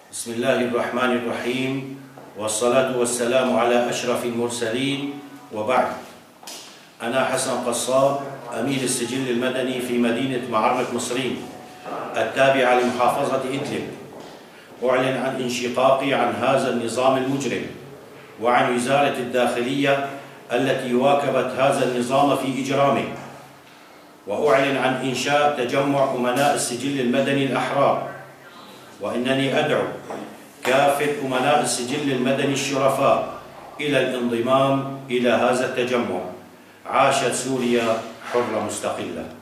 بسم الله الرحمن الرحيم، والصلاة والسلام على أشرف المرسلين، وبعد. أنا حسن قصاب، أمين السجل المدني في مدينة معرة مصرين التابعة لمحافظة إدلب، أعلن عن انشقاقي عن هذا النظام المجرم وعن وزارة الداخلية التي واكبت هذا النظام في إجرامه، وأعلن عن إنشاء تجمع أمناء السجل المدني الأحرار. وإنني أدعو كافة أمناء السجل المدني الشرفاء إلى الانضمام إلى هذا التجمع. عاشت سوريا حرة مستقلة.